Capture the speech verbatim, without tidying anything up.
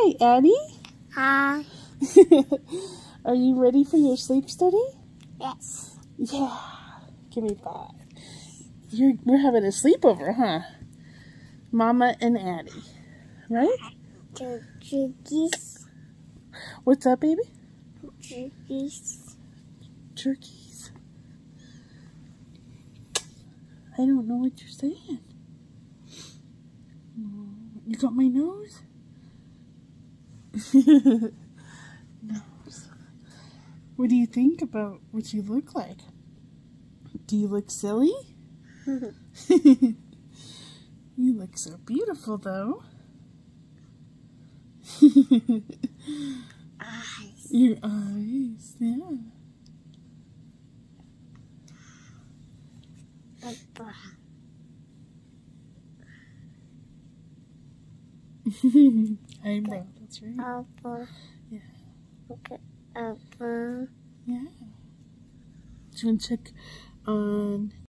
Hi, Addie. Hi. Are you ready for your sleep study? Yes. Yeah. Give me five. You're, we're having a sleepover, huh? Mama and Addie. Right? Turkeys. What's up, baby? Turkeys. Turkeys. I don't know what you're saying. You got my nose? Nose. What do you think about what you look like? Do you look silly? You look so beautiful, though. Eyes. Your eyes, yeah. Papa. Eyebrow, that's right. Papa. Yeah. Okay. Papa. Yeah. Do you want to check on